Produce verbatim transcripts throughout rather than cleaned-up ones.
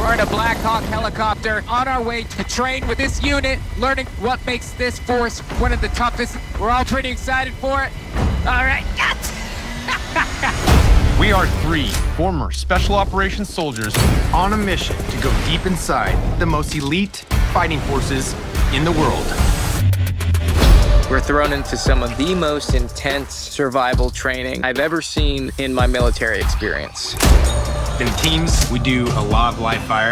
are in a Black Hawk helicopter on our way to train with this unit, learning what makes this force one of the toughest. We're all pretty excited for it. All right. We are three former Special Operations soldiers on a mission to go deep inside the most elite fighting forces in the world. We're thrown into some of the most intense survival training I've ever seen in my military experience. In teams, we do a lot of live fire.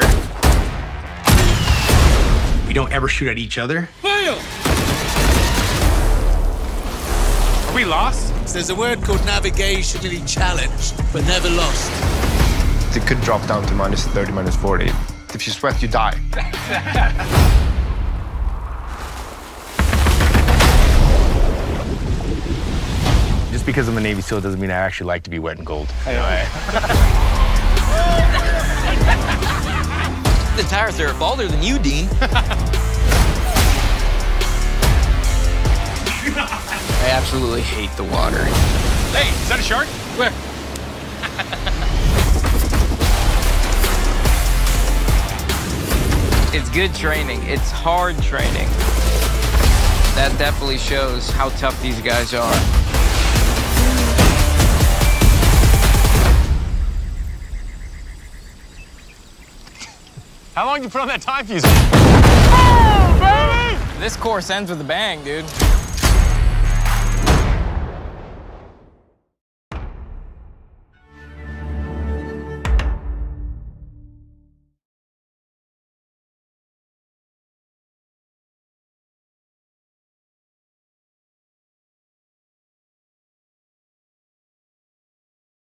We don't ever shoot at each other. Fail! Are we lost? There's a word called navigationally challenged, but never lost. It could drop down to minus thirty, minus forty. If you sweat, you die. Just because I'm a Navy SEAL doesn't mean I actually like to be wet and cold. Anyway. The tires there are balder than you, Dean. I absolutely hate the water. Hey, is that a shark? Where? It's good training. It's hard training. That definitely shows how tough these guys are. How long did you put on that time fuse? Oh, baby! This course ends with a bang, dude.